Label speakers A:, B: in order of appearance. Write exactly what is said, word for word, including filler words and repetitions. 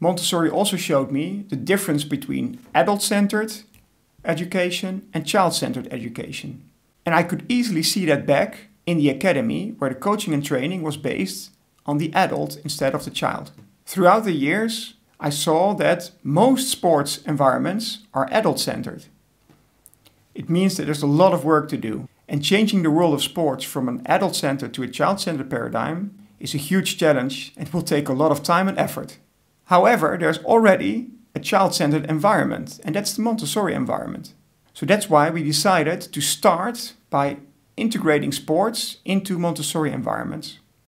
A: Montessori also showed me the difference between adult-centered education and child-centered education. And I could easily see that back in the academy, where the coaching and training was based on the adult instead of the child. Throughout the years, I saw that most sports environments are adult-centered. It means that there's a lot of work to do, and changing the world of sports from an adult-centered to a child-centered paradigm is a huge challenge and will take a lot of time and effort. However, there's already a child-centered environment, and that's the Montessori environment. So that's why we decided to start by integrating sports into Montessori environments.